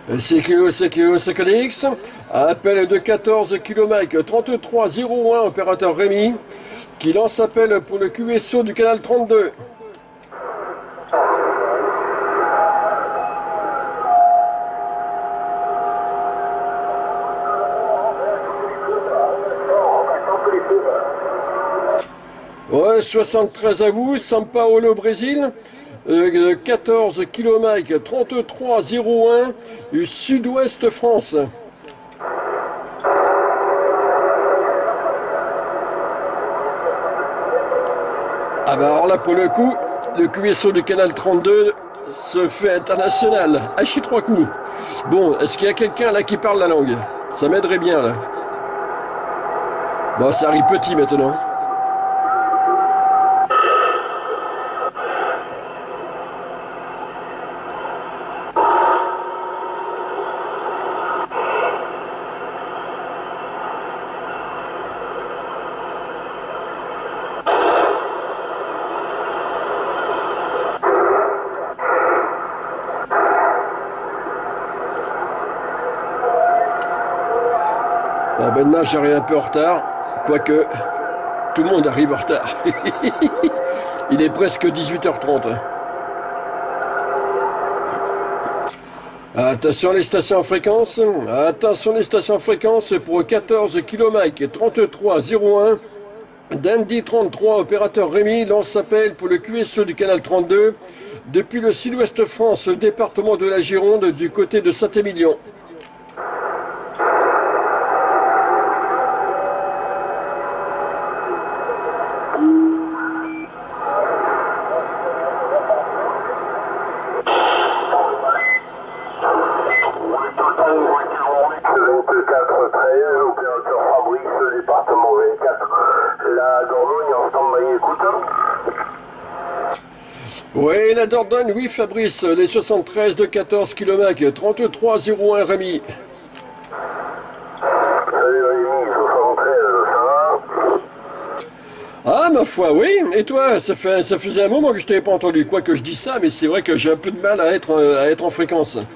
CQX, appel de 14 km 3301, opérateur Rémi, qui lance appel pour le QSO du canal 32. Ouais, 73 à vous, São Paulo, Brésil. 14 km 3301 du sud-ouest France. Ah bah alors là pour le coup, le QSO du canal 32 se fait international. Hachi 3 coups. Bon, est-ce qu'il y a quelqu'un là qui parle la langue? Ça m'aiderait bien là. Bon, ça arrive petit maintenant. Maintenant j'arrive un peu en retard, quoique tout le monde arrive en retard. Il est presque 18h30. Attention les stations en fréquence. Attention les stations en fréquence pour 14 km 3301. Dandy 33, opérateur Rémi, lance appel pour le QSE du canal 32 depuis le sud-ouest France, le département de la Gironde, du côté de Saint-Émilion. Oui, la Dordogne, oui Fabrice, les 73 de 14 km 3301 Rémi. Salut Rémi, 73, ça va? Ah ma foi, oui, et toi, ça faisait un moment que je t'avais pas entendu, quoi que je dis ça, mais c'est vrai que j'ai un peu de mal à être en fréquence. Oui,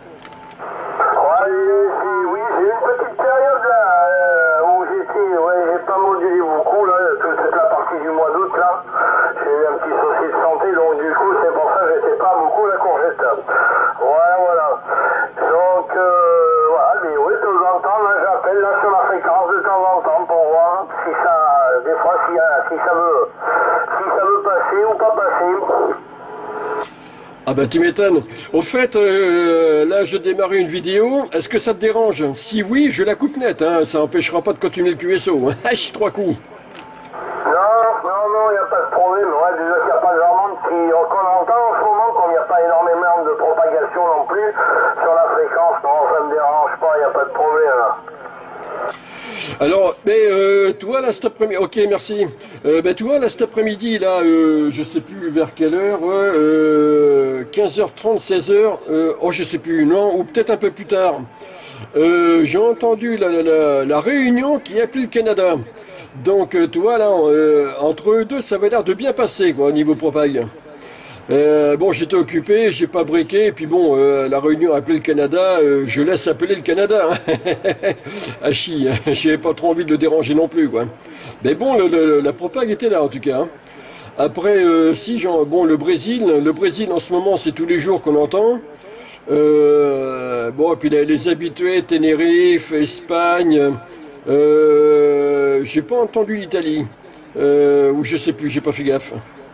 j'ai eu une petite période là, où j'ai pas modulé beaucoup, là, toute la partie du mois d'août là. J'ai eu un petit souci de santé, donc du coup c'est pour ça que j'étais pas beaucoup la courgette. Voilà. Donc voilà, mais oui, de temps en temps, là j'appelle là sur la fréquence de temps en temps pour voir si ça, des fois si ça veut passer ou pas passer. Ah bah tu m'étonnes. Au fait, là je démarrais une vidéo, est-ce que ça te dérange? Si oui, je la coupe net, hein. Ça n'empêchera pas de continuer le QSO. Hachi 3 coups. Non, il n'y a pas de problème. Ouais, déjà qu'il n'y a pas grand monde qu'on entend en ce moment, comme il n'y a pas énormément de propagation non plus sur la fréquence. Non, ça ne me dérange pas, il n'y a pas de problème. Là. Alors, mais toi là cet après-midi, ok merci. Toi là cet après-midi là, je sais plus vers quelle heure, 15h30, 16h, oh je sais plus, non, ou peut-être un peu plus tard. J'ai entendu la réunion qui appelait le Canada. Donc toi là, entre eux deux, ça avait l'air de bien passer quoi au niveau propag. Bon, j'étais occupé, j'ai pas briqué, et puis bon, la réunion a appelé le Canada, je laisse appeler le Canada. Hachi, j'avais pas trop envie de le déranger non plus, quoi. Mais bon, la propague était là, en tout cas. Hein. Après, bon, le Brésil, en ce moment, c'est tous les jours qu'on entend. Bon, et puis les habitués, Tenerife, Espagne, j'ai pas entendu l'Italie, ou je sais plus, j'ai pas fait gaffe.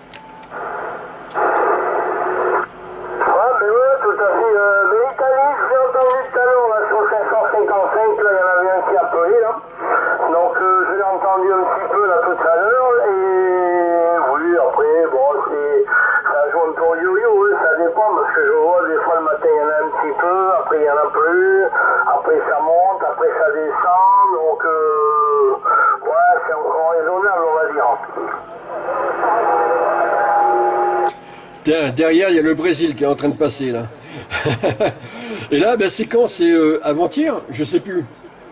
Derrière, il y a le Brésil qui est en train de passer, là. Et là, ben, c'est quand? C'est avant-hier? Je sais plus.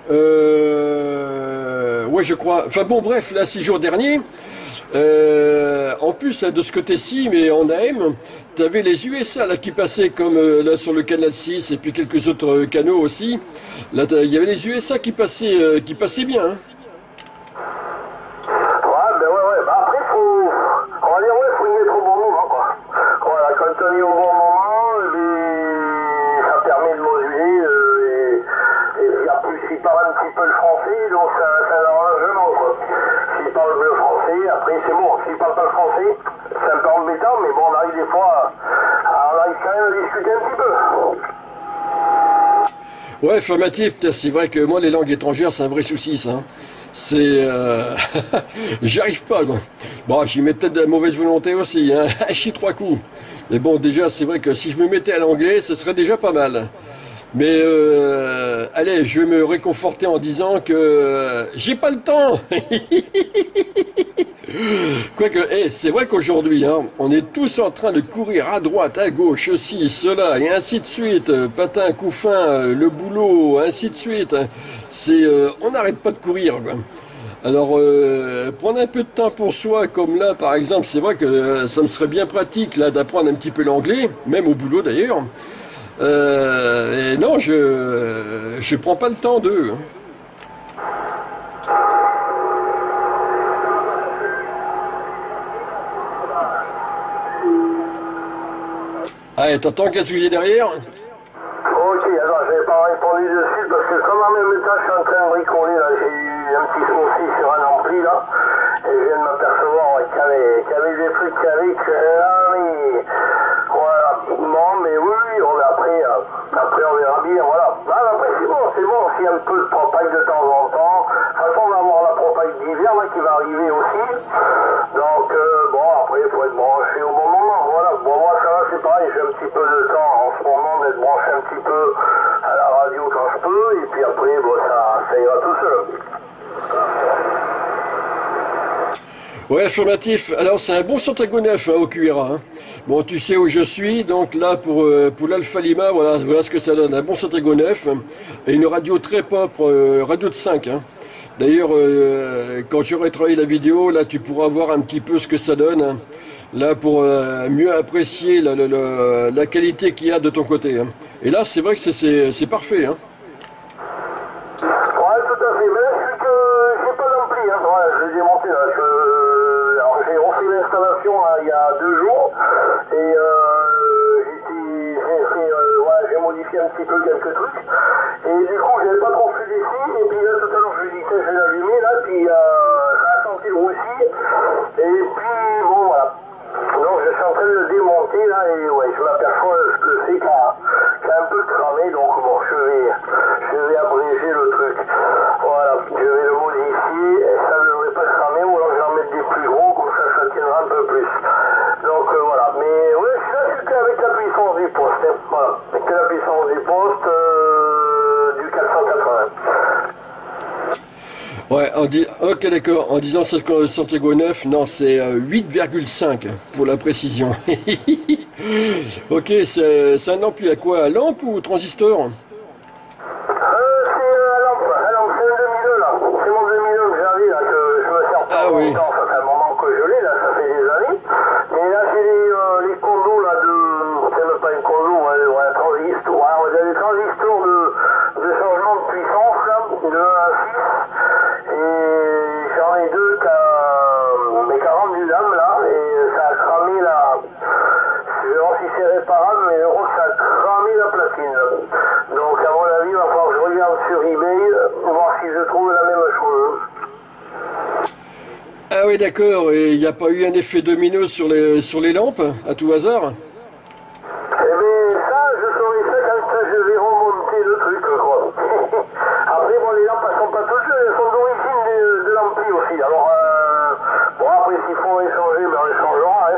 Ouais, je crois. Enfin bon, bref, là, 6 jours derniers. En plus, de ce côté-ci, mais en AM, t'avais les USA là qui passaient comme là sur le canal 6 et puis quelques autres canaux aussi. Là, il y avait les USA qui passaient bien. Hein. Ouais, ben ouais. Bah après, on va dire, ouais, faut y être au bon moment, quoi. Voilà, quand on est au bon moment, ça permet de moduler, et puis en plus, il parle un petit peu le français, donc ça l'arrange vraiment, quoi. S'il parle le français, après, c'est bon. S'il parle pas le français, c'est un peu embêtant, mais bon, on arrive des fois, on arrive quand même à discuter un petit peu. Ouais, affirmatif, c'est vrai que moi les langues étrangères c'est un vrai souci ça. Hein. C'est j'y arrive pas quoi. Bon, j'y mets peut-être de la mauvaise volonté aussi, hein. Je chie trois coups. Mais bon, déjà c'est vrai que si je me mettais à l'anglais, ce serait déjà pas mal. Mais allez, je vais me réconforter en disant que j'ai pas le temps. Quoique, c'est vrai qu'aujourd'hui, hein, on est tous en train de courir à droite, à gauche, ceci, cela, et ainsi de suite. Patin, couffin, le boulot, ainsi de suite. On n'arrête pas de courir, quoi. Alors, prendre un peu de temps pour soi, comme là, par exemple, c'est vrai que ça me serait bien pratique là d'apprendre un petit peu l'anglais, même au boulot d'ailleurs. Et non, je prends pas le temps d'eux. Hein. Ah, t'entends qu'est-ce qu'il y a derrière? Ok, alors j'avais pas répondu dessus parce que comme en même temps je suis en train de bricoler, là, j'ai eu un petit souci sur un ampli là, et je viens de m'apercevoir ouais, qu'il y avait des trucs qui avaient que mais voilà, non mais oui, après on verra bien, voilà. Ah, après c'est bon, s'il y a un peu de propague de temps en temps. De toute façon on va avoir la propague d'hiver là qui va arriver aussi. Donc bon après il faut être branché au bon moment, voilà. Bon moi ça va c'est pareil, j'ai un petit peu de temps en ce moment d'être branché un petit peu à la radio quand je peux, et puis après bon ça ira tout seul. Ouais, affirmatif. Alors, c'est un bon Santiago 9 hein, au QRA. Hein. Bon, tu sais où je suis, donc là, pour l'Alpha Lima, voilà ce que ça donne. Un bon Santiago 9 et une radio très propre, radio de 5. Hein. D'ailleurs, quand j'aurai travaillé la vidéo, là, tu pourras voir un petit peu ce que ça donne. Hein. Là, pour mieux apprécier la qualité qu'il y a de ton côté. Hein. Et là, c'est vrai que c'est parfait. Hein. Ouais, tout à fait. Mais là, je suis que j'ai pas d'ampli. Hein. Voilà, je l'ai démonté là. Alors, j'ai refait l'installation il y a 2 jours. Et j'ai modifié un petit peu quelques trucs. Et du coup, j'avais pas trop fui d'ici. Et puis là, tout à l'heure, je lui ai dit, tiens, je vais l'allumer là. Puis ça a senti le roussi. Et puis, bon, voilà. Donc, je suis en train de le démonter là. Et ouais, je m'aperçois que c'est qu'il a un peu cramé. Donc, bon, je vais abréger le truc. Voilà, je vais le modifier. Et ça ne devrait pas cramer. Ou alors, je vais en mettre des plus gros. Comme ça tiendra un peu plus. Donc, voilà. Mais ouais, là, c'était avec la puissance du poste. Hein. Voilà, avec la puissance du poste du 480. Ouais, ok d'accord, en disant Santiago 9, non c'est 8,5 pour la précision. Ok, c'est un ampli à quoi? À lampe ou transistor? C'est la lampe, c'est un 2002 là. C'est mon 2002 que j'avais là, que je me sers pas Ah oui. longtemps. Ça fait un moment que je l'ai là, ça fait des années. Mais là, j'ai les condos là c'est même pas une condo, un transistor. Ouais, on a des transistors de changement de puissance là, de 1 à 6. Et j'en ai deux qui a rendu l'âme là, et ça a cramé la. Je vais voir si c'est réparable, mais je crois que ça a cramé la platine. Donc à mon avis, il va falloir que je regarde sur eBay, voir si je trouve la même chose. Ah oui d'accord, et il n'y a pas eu un effet domino sur les lampes, à tout hasard? Eh bien ça, je saurais ça quand je vais remonter le truc, quoi. Après, bon, les lampes, elles sont pas toutes jeunes, elles sont d'origine de l'ampli aussi. Alors, bon, après, s'il faut échanger, ben on échangera,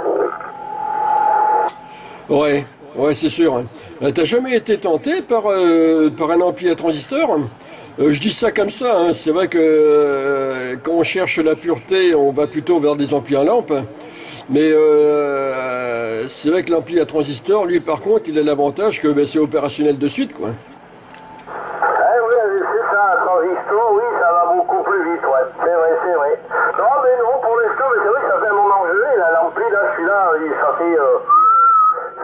hein. Ouais, c'est sûr. Hein. T'as jamais été tenté par un ampli à transistor? Je dis ça comme ça, hein. C'est vrai que quand on cherche la pureté, on va plutôt vers des amplis à lampe. Mais c'est vrai que l'ampli à transistor, lui par contre, il a l'avantage que ben, c'est opérationnel de suite, quoi. Oui, c'est ça, un transistor, oui, ça va beaucoup plus vite, ouais. C'est vrai. Non, mais non, pour l'instant, mais c'est vrai que ça fait un moment que je l'ai, là, l'ampli, là, celui-là,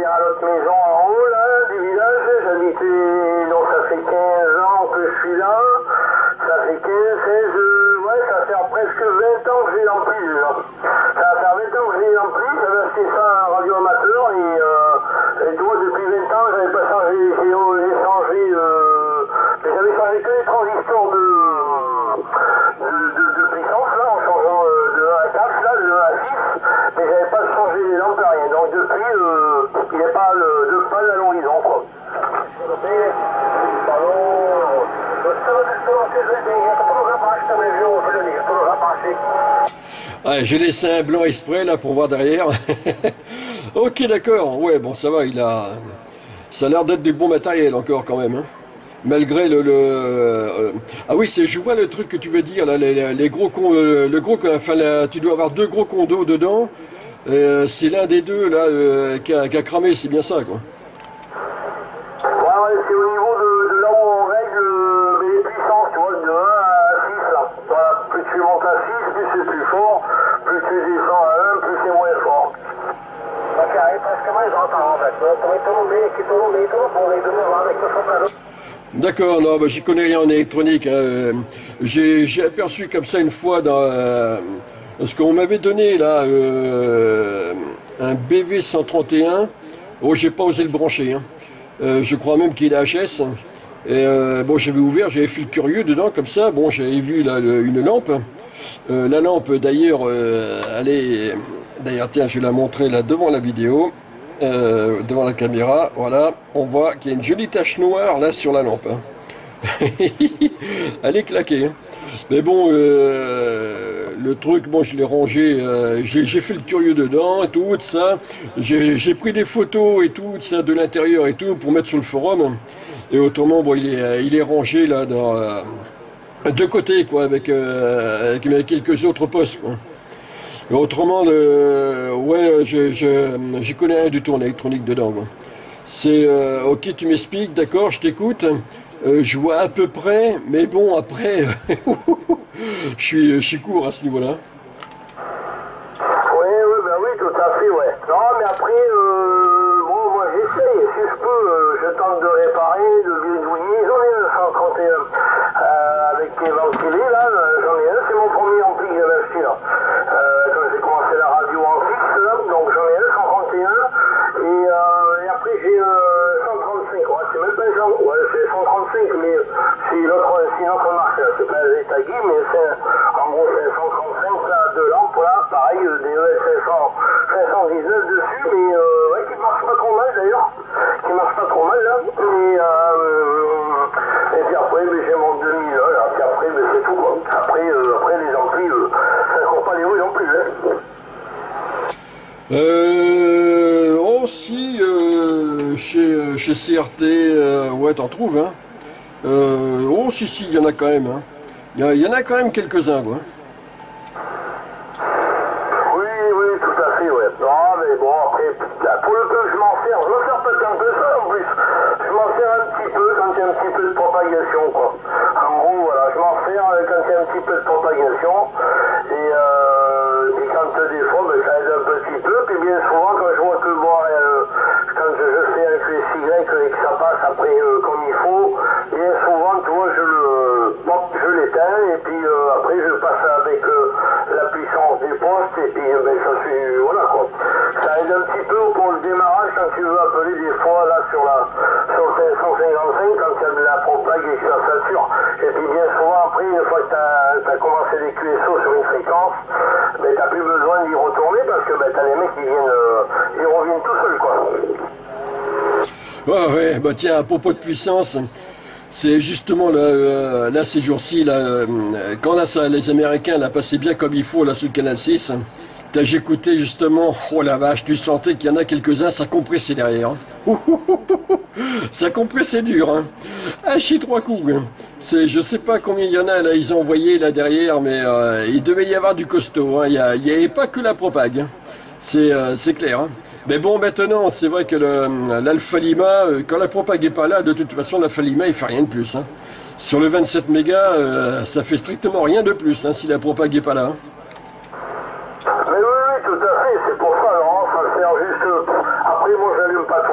à l'autre maison en haut, là, du village. J'habitais, donc ça fait 15 ans que je suis là. Ça fait 15, 16, ouais, ça fait presque 20 ans que j'ai l'ampli, déjà. Ça va faire 20 ans que j'ai l'ampli, j'avais acheté ça à un radio amateur, et toi, depuis 20 ans, j'avais pas changé, j'ai changé, mais j'avais changé que les transistors de puissance, là, en changeant de 1 à 4, là, de 1 à 6, mais j'avais pas changé les lampes à rien. Donc depuis, il n'y a pas de panne à l'horizon, quoi. Ah, j'ai laissé un blanc exprès là pour voir derrière. Ok, d'accord. Ouais, bon, ça va. Ça a l'air d'être du bon matériel encore quand même, hein. Malgré Ah oui, je vois le truc que tu veux dire là, les gros enfin, tu dois avoir deux gros condos dedans. C'est l'un des deux là qui a cramé, c'est bien ça, quoi. Ouais, c'est au niveau de là où on règle les puissances, tu vois, de 1 à 6 là. Voilà, plus tu montes à 6, plus c'est plus fort, plus tu descends à 1, plus c'est moins fort. Ok, presque moins j'entends en fait. D'accord, non, bah, j'y connais rien en électronique, hein. J'ai aperçu comme ça une fois dans ce qu'on m'avait donné là, un BV 131. Oh, j'ai pas osé le brancher, hein. Je crois même qu'il est HS. Et bon, j'avais ouvert, j'avais fait le curieux dedans comme ça. Bon, j'avais vu là une lampe. La lampe d'ailleurs, d'ailleurs, tiens, je vais la montrer là devant la vidéo. Devant la caméra, voilà, on voit qu'il y a une jolie tache noire là sur la lampe, hein. Elle est claquée, hein. Mais bon, le truc, bon, je l'ai rangé, j'ai fait le curieux dedans et tout ça. J'ai pris des photos et tout ça de l'intérieur et tout pour mettre sur le forum. Et autrement, bon, il est rangé là de côté, quoi, avec quelques autres postes, quoi. Mais autrement, ouais, j'y connais rien du tout en électronique dedans, quoi. C'est ok, tu m'expliques, d'accord, je t'écoute. Je vois à peu près, mais bon, après, je suis court à ce niveau-là. Oui, ben oui, tout à fait, ouais. Non, mais après, bon, moi j'essaye, si je peux, je tente de réparer, de bidouiller. J'en ai un 131 avec les ventilés, là, j'en ai un, c'est mon premier ampli que j'avais acheté, là. Quand j'ai commencé la radio en fixe, là, donc j'en ai un 131, et après j'ai un 135, ouais, c'est même pas un genre, ouais, c'est 135, mais c'est une autre marque, là. C'est pas un Tagui, mais en gros c'est un 135, là, de lampes, là, pareil, des ES 519 dessus, mais ouais, qui marche pas trop mal d'ailleurs, là, et puis après, j'ai mon 2000, là, puis après, c'est tout, quoi. Après les amplis, ça court pas les rues non plus, hein. Oh si, chez CRT, ouais, t'en trouves, hein. Oh si, il y en a quand même, hein. Il y en a quand même quelques-uns, quoi. Oui, tout à fait, ouais. Non, mais bon, après, pour le peu que je m'en sers pas tant que ça en plus. Je m'en sers un petit peu quand il y a un petit peu de propagation, quoi. En gros, voilà, je m'en sers quand il y a un petit peu de propagation. Et quand des fois, ça aide un petit peu. Puis bien souvent, quand je vois que bon, quand je fais avec les Y et que ça passe après comme il faut, bien souvent, tu vois, je l'éteins et puis après je passe avec la puissance du poste et puis ça suit, voilà quoi. Ça aide un petit peu pour le démarrage quand tu veux appeler des fois là sur le 555 quand il y a de la propague et que ça sature. Et puis bien souvent après, une fois que tu as commencé les QSO sur une fréquence, tu n'as plus besoin d'y retourner parce que tu as les mecs qui ils reviennent tout seuls quoi. Ouais, bah tiens, à propos de puissance, c'est justement là ces jours-ci, là, quand là, les Américains là passaient bien comme il faut là sur le canal 6, j'écoutais justement, oh la vache, tu sentais qu'il y en a quelques-uns, ça compressait derrière, hein. Ça compressait dur, hein. Ah, chez trois coups, hein. Je sais pas combien il y en a là, ils ont envoyé là derrière, mais il devait y avoir du costaud, hein. Il y avait pas que la propague, hein. C'est clair, hein. Mais bon, maintenant, c'est vrai que l'Alpha Lima, quand la propague est pas là, de toute façon, l'Alpha Lima, il fait rien de plus, hein. Sur le 27 mégas, ça fait strictement rien de plus, hein, si la propague est pas là, hein. Mais oui, tout à fait, c'est pour ça, Laurent, ça sert juste... Après, moi, j'allume pas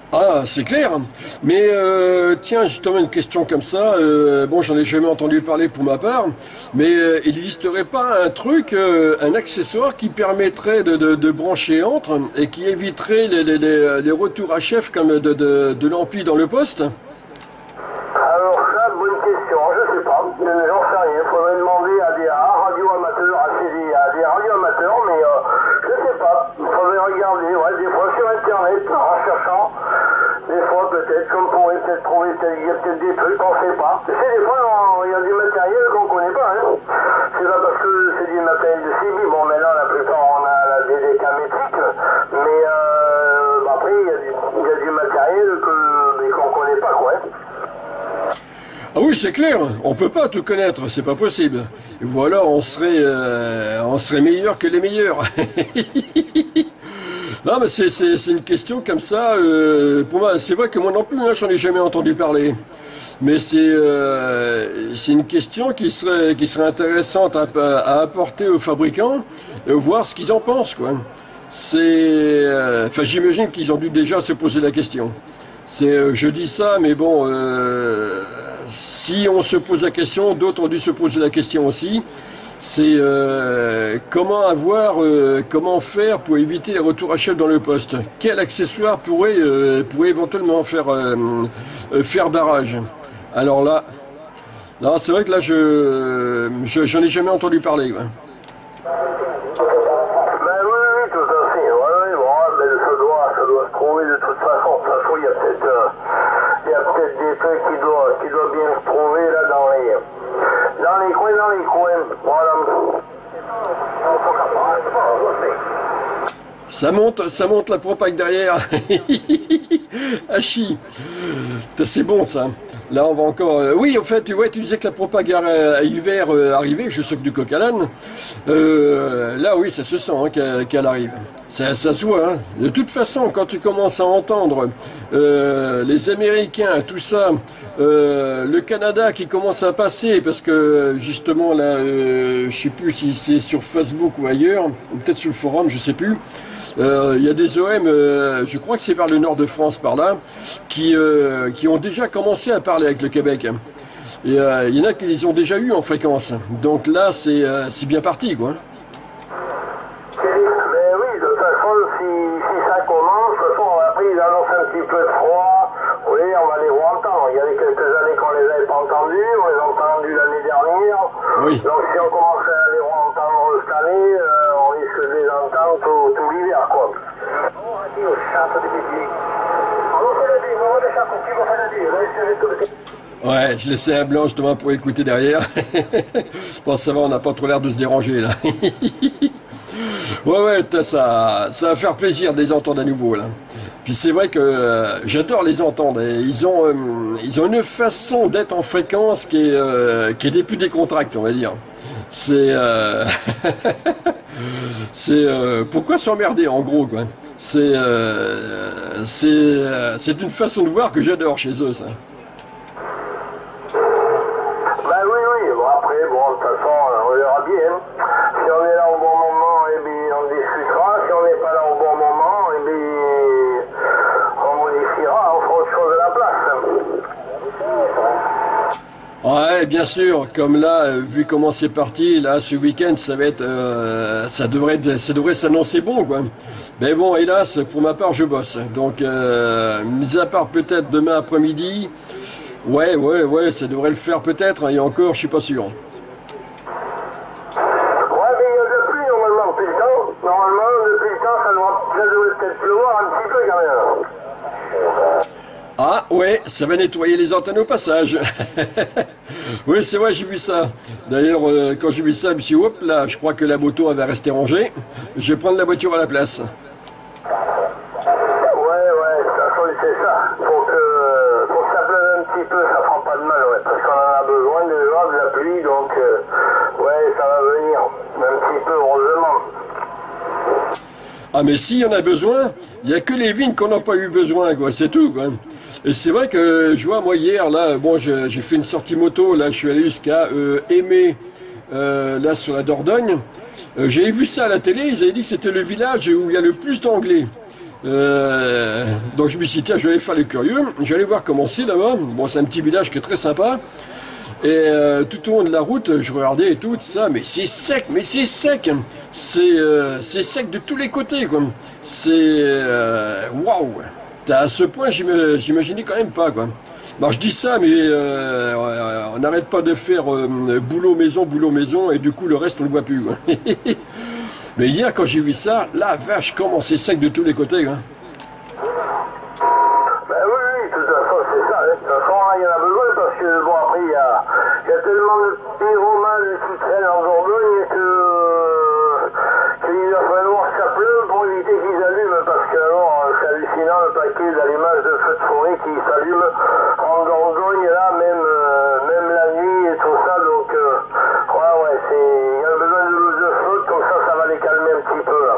Ah, c'est clair. Mais tiens, justement, une question comme ça. Bon, j'en ai jamais entendu parler pour ma part, mais il n'existerait pas un truc, un accessoire qui permettrait de brancher entre et qui éviterait les retours à chef comme de l'ampli dans le poste? Alors ça, bonne question, je sais pas, j'en sais rien, faudrait demander à des radioamateurs, à des radioamateurs, mais je sais pas, faudrait regarder, ouais, des fois sur internet, en cherchant, des fois peut-être qu'on pourrait peut-être trouver, il y a peut-être des trucs qu'on sait pas. Tu sais, des fois, il y a du matériel qu'on connaît pas, hein. C'est pas parce que c'est du matériel de CB, bon maintenant la plupart on a des décamétriques, mais après il y a du matériel qu'on connaît pas, quoi. Hein. Ah oui, c'est clair. On peut pas tout connaître, c'est pas possible. Ou alors on serait meilleur que les meilleurs. Non, mais c'est une question comme ça. Pour moi, c'est vrai que moi non plus, hein, j'en ai jamais entendu parler. Mais c'est une question qui serait intéressante à apporter aux fabricants et voir ce qu'ils en pensent, quoi. Enfin, j'imagine qu'ils ont dû déjà se poser la question. Je dis ça, mais bon, si on se pose la question, d'autres ont dû se poser la question aussi. C'est comment faire pour éviter les retours à chef dans le poste. Quel accessoire pourrait éventuellement faire barrage. Alors là, non, c'est vrai que là, j'en ai jamais entendu parler. Ouais. Ben oui, oui, tout à fait. Ouais, oui, bon, ben ça doit se trouver de toute façon. De toute façon, il y a peut-être des trucs qui doivent bien se trouver là dans les coins. Voilà. Ça monte la propague derrière. Hachi. C'est bon ça. Là on va encore. Oui, en fait, ouais, tu disais que la propague à hiver arrivait, je sais que du coq à l'âne. Là oui, ça se sent hein, qu'elle arrive. Ça se voit. Hein. De toute façon, quand tu commences à entendre les Américains, tout ça, le Canada qui commence à passer, parce que justement là, je sais plus si c'est sur Facebook ou ailleurs, ou peut-être sur le forum, je sais plus. Il y a des OM, je crois que c'est vers le nord de France par là, qui ont déjà commencé à parler avec le Québec. Et il y en a qui les ont déjà eu en fréquence. Donc là, c'est bien parti, quoi. Mais oui, de toute façon, si ça commence, de toute façon, après ils annoncent un petit peu de froid. Oui, on va les entendre. Il y avait quelques années qu'on les avait pas entendus, on les a entendus l'année dernière. Oui. Donc si on commence à les entendre cette année, on risque de les entendre tout l'hiver, quoi. Ouais, je laissais un blanc justement pour écouter derrière. Je pense que ça va, on n'a pas trop l'air de se déranger là. Ouais, ça va faire plaisir de les entendre à nouveau là. Puis c'est vrai que j'adore les entendre. Et ils ont une façon d'être en fréquence qui est des plus décontractée, on va dire. Pourquoi s'emmerder en gros quoi. C'est une façon de voir que j'adore chez eux ça. Ben oui, bon après, bon, de toute façon, on verra bien. Si on est là au bon moment, eh bien, on discutera. Si on n'est pas là au bon moment, eh bien, on modifiera, on fera autre chose à la place. Ouais, bien sûr. Comme là, vu comment c'est parti, là, ce week-end, ça va être, ça devrait s'annoncer bon, quoi. Mais bon, hélas, pour ma part, je bosse. Donc, mis à part peut-être demain après-midi, ouais, ça devrait le faire peut-être. Et encore, je suis pas sûr. Ouais, mais il y a de la pluie normalement depuis le temps. Normalement, depuis le temps, ça devrait peut-être pleuvoir un petit peu quand même. Ah, ouais, ça va nettoyer les antennes au passage. Oui, c'est vrai, j'ai vu ça. D'ailleurs, quand j'ai vu ça, je me suis dit, hop là, je crois que la moto elle va rester rangée. Je vais prendre la voiture à la place. Ouais, de toute façon, c'est ça. Faut que ça pleuve un petit peu, ça fera pas de mal, ouais. Parce qu'on en a besoin déjà de la pluie, donc, ouais, ça va venir. Un petit peu, heureusement. Ah, mais s'il y en a besoin, il n'y a que les vignes qu'on n'a pas eu besoin, quoi, c'est tout, quoi. Et c'est vrai que je vois, moi, hier, là, bon, j'ai fait une sortie moto, là, je suis allé jusqu'à Aimé, là, sur la Dordogne. J'avais vu ça à la télé, ils avaient dit que c'était le village où il y a le plus d'anglais. Donc je me suis dit, tiens, je vais aller faire les curieux, j'allais voir comment c'est là-bas. Bon, c'est un petit village qui est très sympa. Et tout au long de la route, je regardais et tout ça, mais c'est sec, c'est sec de tous les côtés, quoi. C'est waouh. À ce point, j'imaginais quand même pas, quoi. Alors je dis ça, mais on n'arrête pas de faire boulot maison, et du coup le reste on le voit plus, quoi. Mais hier, quand j'ai vu ça, la vache, comment c'est sec de tous les côtés, quoi. Ben oui, oui, de toute façon, c'est ça. De toute façon, il y en a besoin parce que, bon, après, il y a tellement de pyromanes qui traînent en Dordogne qu'il va falloir que ça pleuve pour éviter qu'ils allument parce que, alors, c'est hallucinant le paquet d'allumage de feux de forêt qui s'allument en Dordogne, là, même la nuit et tout ça. Donc, ouais, il y a besoin de flotte, comme ça va les calmer un petit peu, là.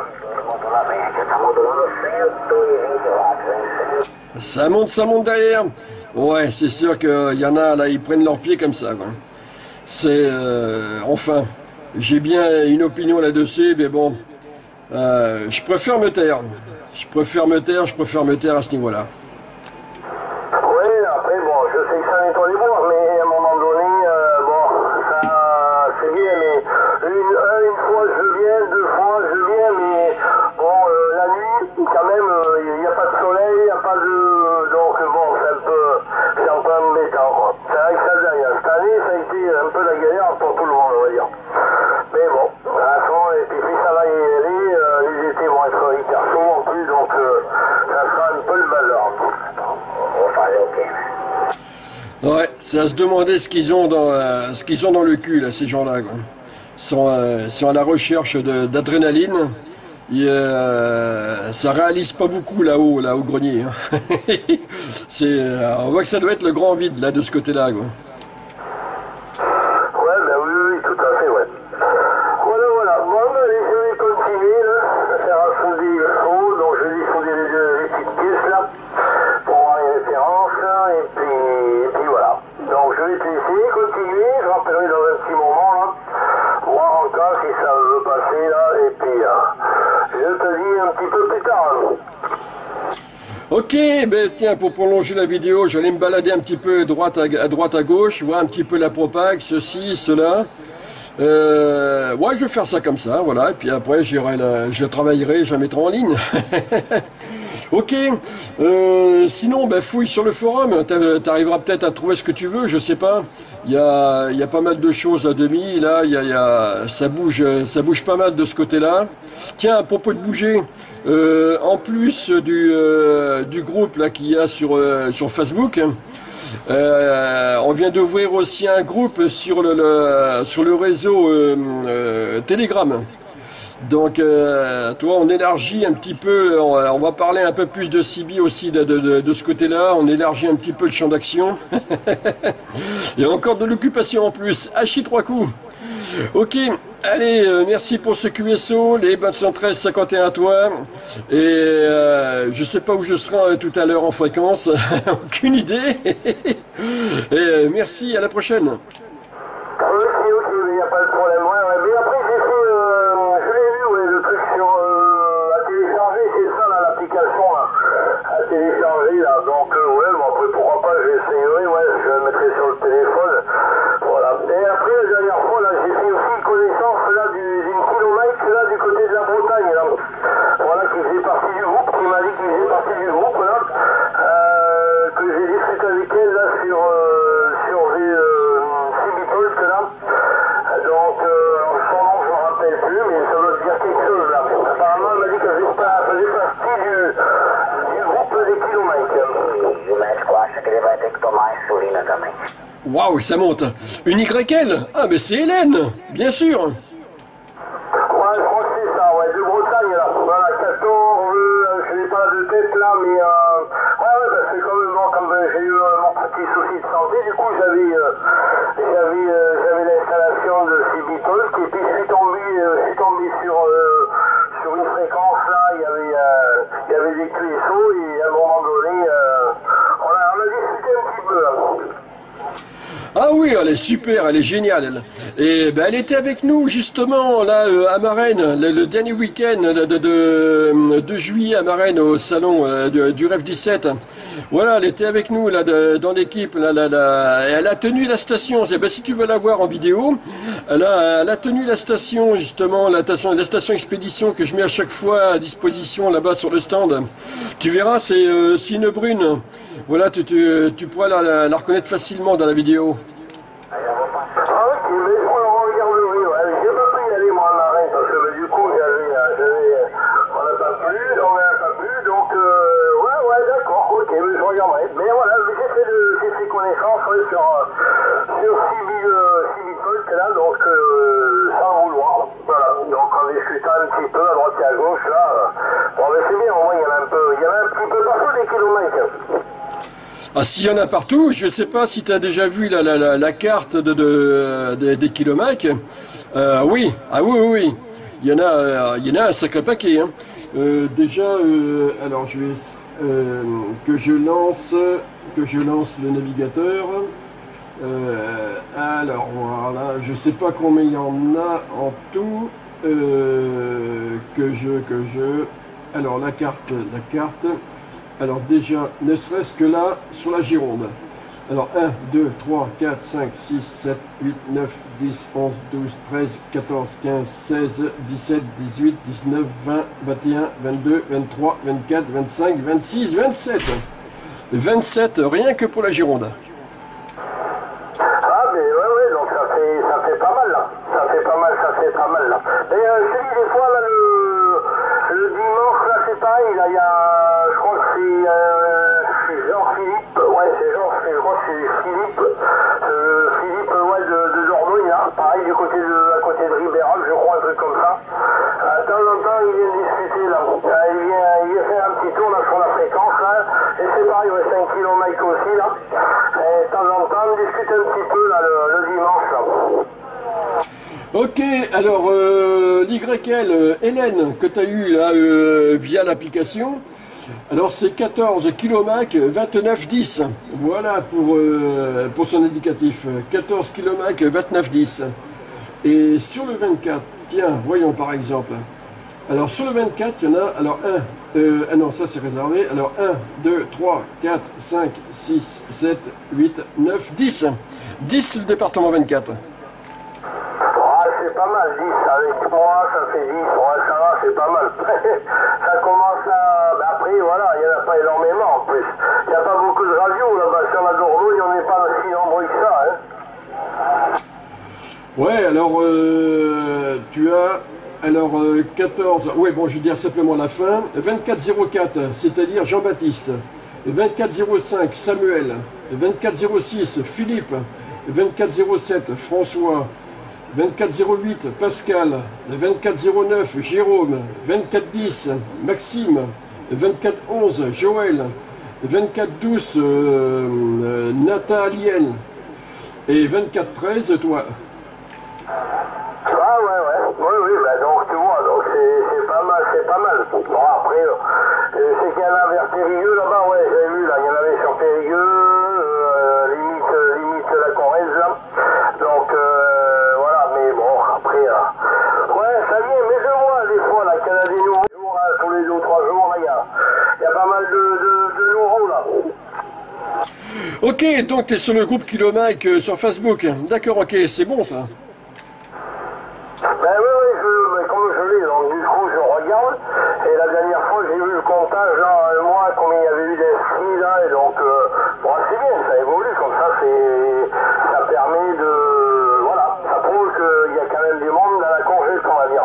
Ça monte derrière. Ouais, c'est sûr qu'il y en a, là, ils prennent leurs pieds comme ça, quoi. C'est... enfin, j'ai bien une opinion là-dessus, mais bon, je préfère me taire. Je préfère me taire à ce niveau-là. Oui, après, bon, je sais que ça nettoie les bois, mais à un moment donné, bon, ça, c'est bien, mais une fois je viens, deux fois je viens, mais bon, la nuit, quand même, il n'y a pas de soleil, il n'y a pas de... Donc, bon, c'est un peu embêtant, quoi. C'est vrai que ça, cette année, ça a été un peu la galère pour tout le monde, on va dire. Mais bon, de toute façon, et puis si ça va y aller, les étés vont être hyper chauds en plus, donc ça sera un peu le bazar. Ouais, c'est à se demander ce qu'ils ont dans le cul, là, ces gens-là, quoi. Sont à la recherche d'adrénaline. Et, ça réalise pas beaucoup là-haut, là au grenier, hein. On voit que ça doit être le grand vide là de ce côté-là, quoi. Ouais, ben oui, tout à fait, ouais. Voilà. Bon, ben, allez, je vais continuer, là. Ça sert à souder le seau, donc je vais souder les petites pièces, là, pour avoir les références, là, et puis voilà. Donc je vais te laisser continuer, je rappellerai dans un petit moment, là, voir encore si ça veut passer, là, et puis je te dis un petit peu plus tard, hein. Ok, ben tiens, pour prolonger la vidéo, j'allais me balader un petit peu à droite à gauche, voir un petit peu la propague, ceci, cela. Ouais, je vais faire ça comme ça, voilà, et puis après je le travaillerai, je la mettrai en ligne. Ok, sinon, ben, fouille sur le forum, t'arriveras peut-être à trouver ce que tu veux, je sais pas. Il y a pas mal de choses à demi, là, ça bouge pas mal de ce côté-là. Tiens, à propos de bouger, en plus du groupe là qu'il y a sur Facebook, on vient d'ouvrir aussi un groupe sur le réseau Telegram. Donc, toi, on élargit un petit peu, on va parler un peu plus de CB aussi de ce côté-là, on élargit un petit peu le champ d'action. Il y a encore de l'occupation en plus, hachis 3 coups. Ok, allez, merci pour ce QSO, les bonnes 113-51 à toi. Et je sais pas où je serai tout à l'heure en fréquence, aucune idée. Et merci, à la prochaine. Ok, il n'y a pas de problème. Ouais. Mais après, je l'ai vu, ouais, le truc à télécharger, c'est ça, là, l'application, là, à télécharger, là. Donc, ouais, bon, après, pourquoi pas, j'essayerai, ouais, je le mettrai sur le téléphone. Voilà. Et après, la dernière fois, là, j'ai fait aussi connaissance, là, d'une kilomètre, là, du côté de la Bretagne, là. Voilà, qui faisait partie du groupe, qui m'a dit qu'il faisait partie du groupe, là, que j'ai discuté avec elle, là, sur des Cibitolt, là. Donc, son nom, je ne me rappelle plus, mais ça doit dire quelque chose, là. Apparemment, elle m'a dit qu'elle faisait partie du groupe des kilomètres. O médico acha que ele vai ter que tomar insulina também. Waouh, ça monte. Une YL? Ah, mais c'est Hélène, bien sûr. Ouais, je crois que c'est ça, ouais, de Bretagne, là. Voilà, 14, je n'ai pas de tête, là, mais ouais, bah, c'est quand même bon, comme j'ai eu mon petit souci de santé, du coup, j'avais l'installation de Cibitolt, et puis je suis tombé sur une fréquence, là, il y avait des QSO, et à un moment donné, on a discuté un petit peu, là. Ah oui, elle est super, elle est géniale. Et ben, elle était avec nous justement là à Marennes, le dernier week-end de juillet à Marennes au salon du Rêve 17. Voilà, elle était avec nous là dans l'équipe. Et elle a tenu la station. Ben, si tu veux la voir en vidéo, elle a tenu la station justement, la station expédition que je mets à chaque fois à disposition là-bas sur le stand. Tu verras, c'est une brune. Voilà, tu pourras la reconnaître facilement dans la vidéo. Ah ok, mais on le regarderait, ouais. J'ai pas pu y aller moi à Marennes parce que du coup on n'a pas pu, donc ouais d'accord, ok, mais je regarderai. Mais voilà, j'ai fait connaissance ouais, sur Civifolk là, donc sans vouloir. Voilà, donc en discutant un petit peu à droite et à gauche là, bon mais c'est bien, au moins il y en a un petit peu partout des kilomètres. Ah, s'il y en a partout, je sais pas si tu as déjà vu la carte des kilomètres. Oui, ah oui, oui, oui. Il y en a un sacré paquet. Hein. Déjà, alors je vais que je lance le navigateur. Alors voilà, je sais pas combien il y en a en tout. Alors la carte. Alors déjà, ne serait-ce que là, sur la Gironde. Alors 1, 2, 3, 4, 5, 6, 7, 8, 9, 10, 11, 12, 13, 14, 15, 16, 17, 18, 19, 20, 21, 22, 23, 24, 25, 26, 27. 27 rien que pour la Gironde. Ah mais ouais, donc ça fait pas mal là. Ça fait pas mal là. Et je te dis des fois là le dimanche là c'est pareil, là il y a je crois que c'est Jean-Philippe, ouais c'est je crois que c'est Philippe, Philippe ouais de Dordogne là, pareil à côté de Ribéral, je crois un truc comme ça. De temps en temps il vient discuter là. Il vient faire un petit tour là sur la fréquence là, et c'est pareil, ouais, c'est un kilomètre aussi là. Et de temps en temps on discute un petit peu là le dimanche là. Ok, alors l'YL, Hélène, que tu as eu là via l'application, alors c'est 14 km 29 10. Voilà pour son indicatif. 14 km 29 10. Et sur le 24, tiens, voyons par exemple. Alors sur le 24, il y en a, alors 1, non, ça c'est réservé. Alors 1, 2, 3, 4, 5, 6, 7, 8, 9, 10. 10 le département 24. C'est pas mal, 10 avec moi, ça fait 10, ouais, ça va, c'est pas mal. Ça commence à... Ben après, voilà, il n'y en a pas énormément en plus. Il n'y a pas beaucoup de radios là-bas sur la Dordogne, on n'est pas si nombreux que ça. Hein. Ouais, alors tu as... Alors 14... Ouais, bon, je vais dire simplement la fin. 2404, c'est-à-dire Jean-Baptiste. 2405, Samuel. 2406, Philippe. 2407, François. 2408, Pascal, 2409, Jérôme, 2410, Maxime, 2411, Joël, 2412, Nathaliel, et 2413, toi. Ah oui, bah donc tu vois, donc c'est pas mal. Bon après, c'est qu'il y en a vers Périgueux là-bas, ouais, j'ai vu là, il y en avait sur Périgueux, limite la Corrèze là, donc voilà, mais bon, après, ouais, ça vient, mais je vois des fois là, qu'il y en a des nouveaux jours, là, tous les 2 ou 3 jours, là, il y a pas mal de nouveaux là. Ok, donc tu es sur le groupe Kilomike sur Facebook. D'accord, ok, c'est bon ça. Ben oui, comme je l'ai, donc du coup je regarde, et la dernière fois j'ai vu le comptage là, un mois, combien il y avait eu d'inscrits là, et donc bon c'est bien, ça évolue comme ça, ça permet de, voilà, ça prouve qu'il y a quand même du monde dans la congèle qu'on va dire.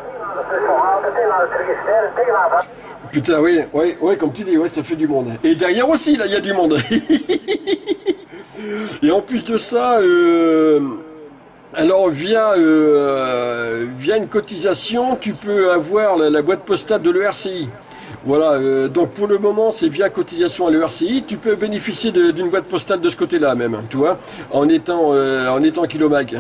Putain, oui, oui, oui, comme tu dis, ouais, ça fait du monde. Et derrière aussi, là, il y a du monde. Et en plus de ça, alors via une cotisation, tu peux avoir la boîte postale de l'ERCI. Voilà, donc pour le moment, c'est via cotisation à l'ERCI. Tu peux bénéficier d'une boîte postale de ce côté-là même, tu vois, en étant Kilomike.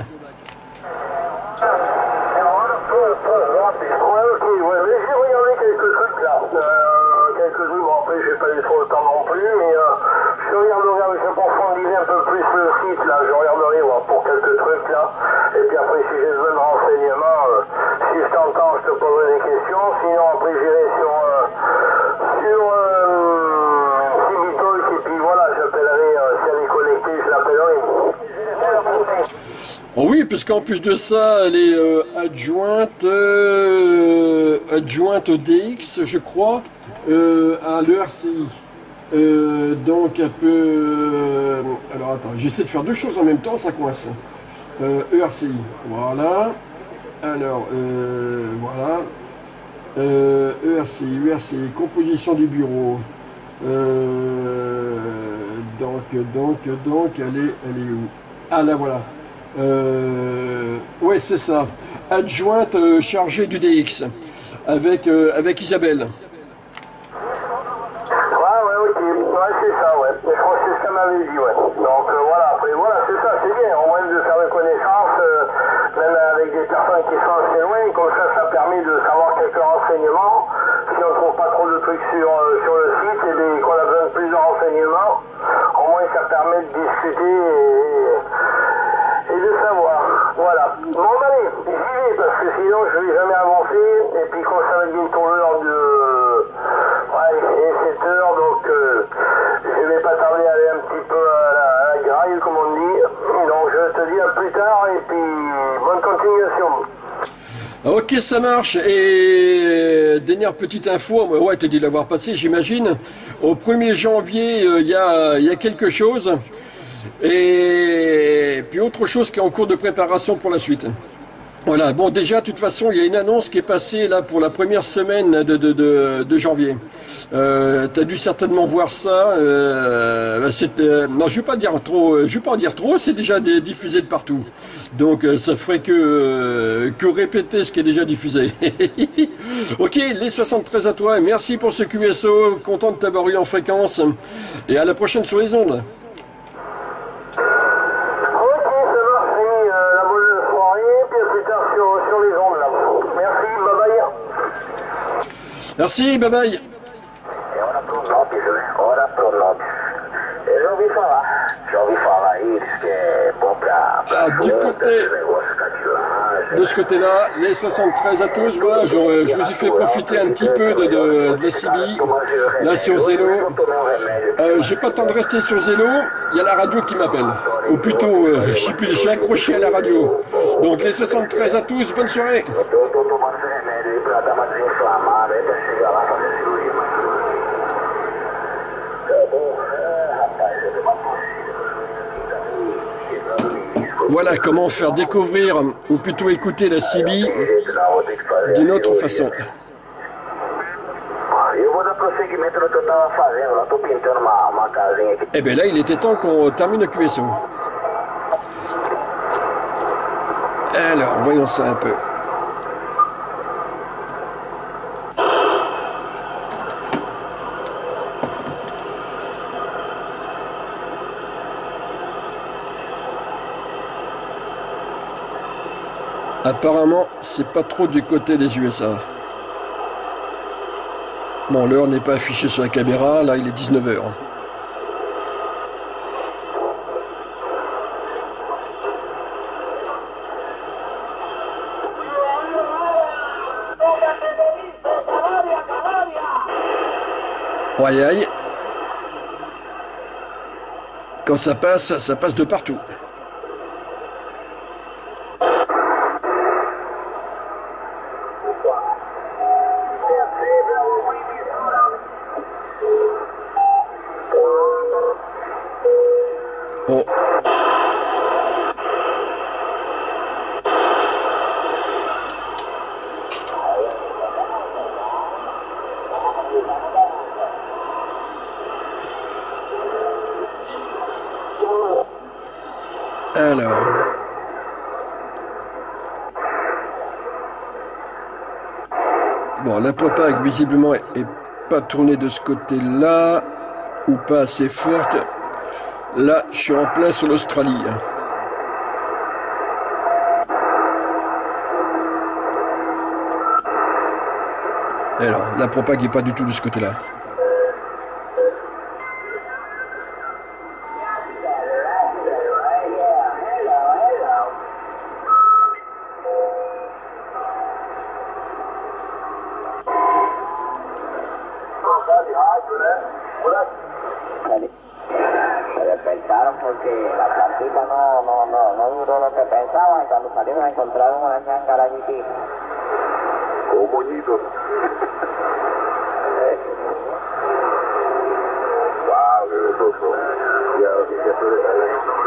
J'ai pas eu trop le temps non plus, mais je regarderai, je approfondis un peu plus le site là, je regarde Oh oui, parce qu'en plus de ça, elle est adjointe DX, je crois, à l'ERCI. Donc elle peut... alors attends, j'essaie de faire deux choses en même temps, ça coince. ERCI, voilà. Alors, voilà. ERCI, composition du bureau. Donc, elle est où? Ah là, voilà. Ouais, c'est ça. Adjointe chargée du DX avec Isabelle. Ouais, ok. Ouais, c'est ça, ouais. Je crois que c'est ce qu'elle m'avait dit, ouais. Donc voilà, après, voilà, c'est ça, c'est bien. Au moins de faire des connaissances, même avec des personnes qui sont assez loin, comme ça permet de savoir quelques renseignements. Si on ne trouve pas trop de trucs sur le site et qu'on a besoin de plus de renseignements, au moins ça permet de discuter et de savoir. Voilà. Bon, allez, j'y vais parce que sinon je vais jamais avancer. Et puis quand ça va être bientôt l'heure de... Ouais, et 7 heures, donc je vais pas tarder à aller un petit peu à la graille, comme on dit. Donc je te dis à plus tard et puis bonne continuation. Ok, ça marche. Et dernière petite info, ouais, t'as dû l'avoir passé, j'imagine. Au 1er janvier, il y a quelque chose. Et puis autre chose qui est en cours de préparation pour la suite. Voilà, bon déjà, de toute façon, il y a une annonce qui est passée là pour la première semaine de janvier. T'as dû certainement voir ça. Non, je vais pas dire trop. Je vais pas en dire trop. C'est déjà diffusé de partout. Donc, ça ferait que répéter ce qui est déjà diffusé. Ok, les 73 à toi. Merci pour ce QSO. Content de t'avoir eu en fréquence. Et à la prochaine sur les ondes. Merci, bye bye. Ah, du côté de ce côté-là, les 73 à tous, voilà, je vous ai fait profiter un petit peu de la CBI, là sur Zelo. J'ai pas le temps de rester sur Zelo, il y a la radio qui m'appelle. Ou plutôt, j'ai accroché à la radio. Donc les 73 à tous, bonne soirée. Voilà comment faire découvrir, ou plutôt écouter la CB d'une autre façon. Eh bien là, il était temps qu'on termine le QSO. Alors, voyons ça un peu. Apparemment, c'est pas trop du côté des USA. Bon, l'heure n'est pas affichée sur la caméra, là il est 19h. Aïe aïe. Quand ça passe de partout. Oh. Alors. Bon, la propague visiblement est pas tournée de ce côté-là, ou pas assez forte. Là, je suis en plein sur l'Australie. Alors, la propague n'est pas du tout de ce côté-là. llegaron porque la plantita no duró lo que pensaban y cuando salimos encontraron una ñangara allí. Con moñitos. Wow, qué besoso. Ya, que tú eres ahí,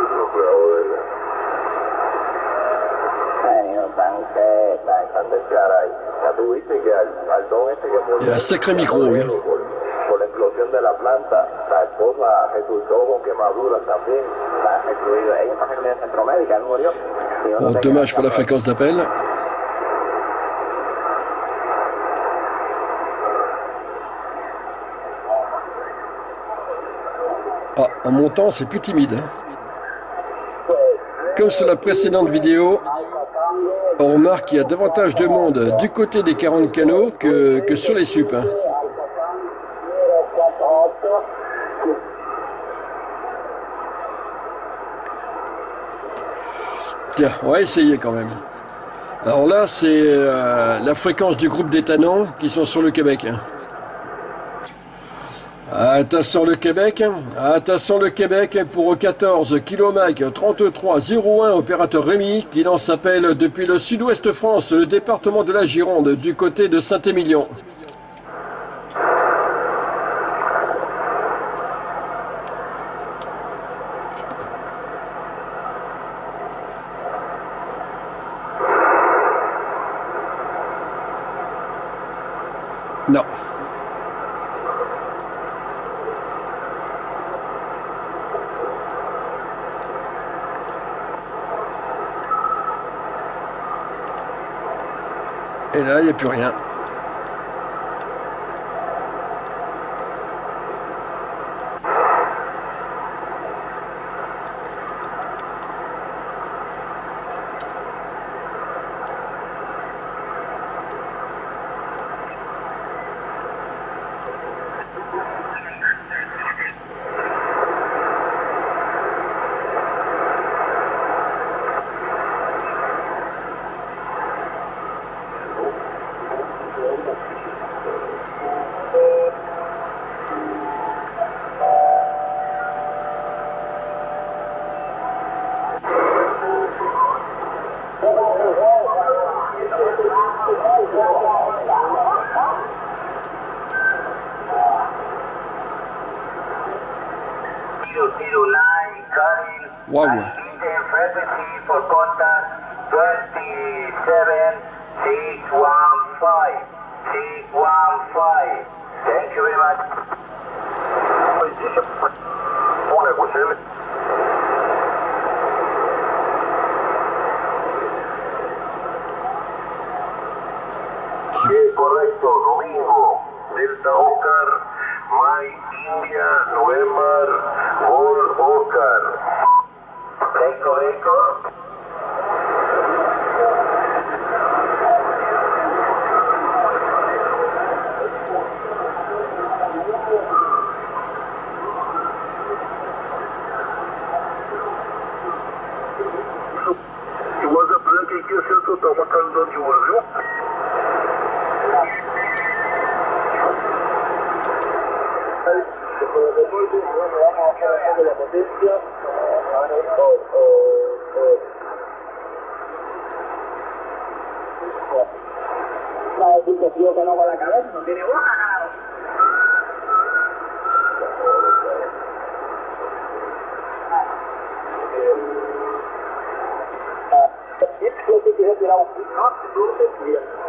tan descarada ahí. Ya tuviste que al don este que murió. Il a un sacré micro, oui. Por la explosión de la planta, la esposa resultó con quemaduras también. Está excluido. Ella está en el centro médico, él murió. Bon, dommage pour la fréquence d'appel. Ah, en montant, c'est plus timide. Hein. Comme sur la précédente vidéo, on remarque qu'il y a davantage de monde du côté des 40 canaux que sur les sups. Hein. Tiens, on va essayer quand même. Alors là, c'est la fréquence du groupe d'éthanol qui sont sur le Québec. Hein. Attention le Québec pour 14 km 3301 opérateur Rémi qui lance appel depuis le sud-ouest France, le département de la Gironde, du côté de Saint-Émilion. Non. Et là, il n'y a plus rien. Wow. Frequency for contact 27615. 615. Thank you very much. Sí, correcto, Domingo, Delta Oscar, Mike, India, November, Gold Oscar. Echo, echo. It was a break in case you thought I was you were you. No, tío, que no va la cabeza, no tiene boca, nada. It's supposed to be a